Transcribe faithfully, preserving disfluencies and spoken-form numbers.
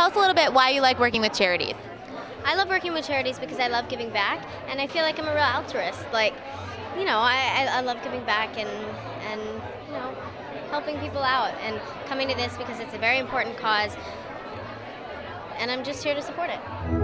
tell us a little bit why you like working with charities. I love working with charities because I love giving back, and I feel like I'm a real altruist. Like, you know, I, I, I love giving back and, and, you know, helping people out, and coming to this because it's a very important cause, and I'm just here to support it.